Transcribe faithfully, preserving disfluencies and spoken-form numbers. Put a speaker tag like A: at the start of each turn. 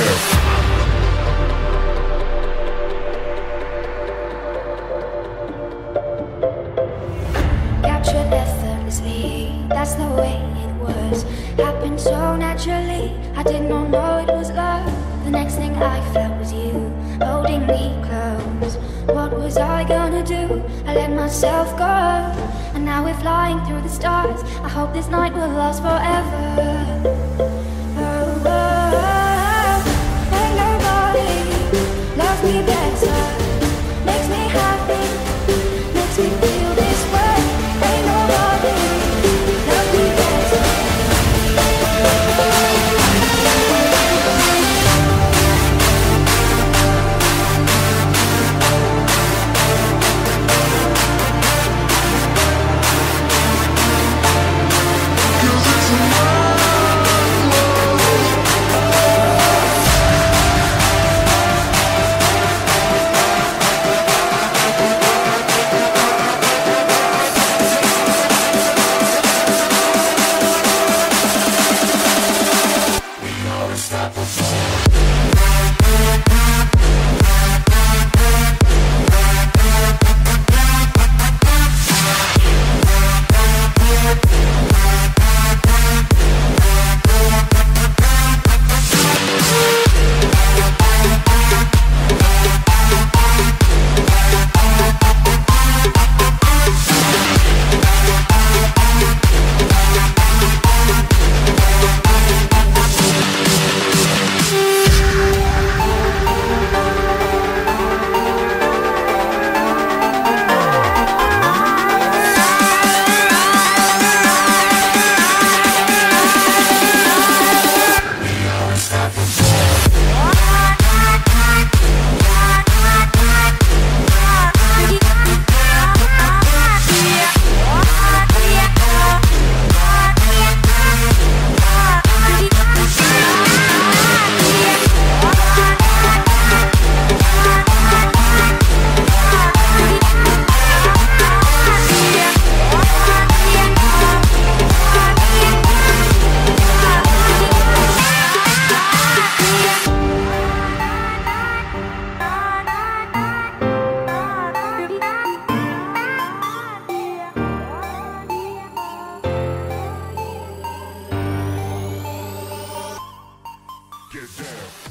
A: Captured effortlessly, that's the way it was. Happened so naturally, I did not know it was love. The next thing I felt was you, holding me close. What was I gonna do? I let myself go, and now we're flying through the stars. I hope this night will last forever. Oh, oh, oh. Ain't nobody loves me better, makes me happy, makes me feel this way. Ain't nobody loves me better.
B: Get down.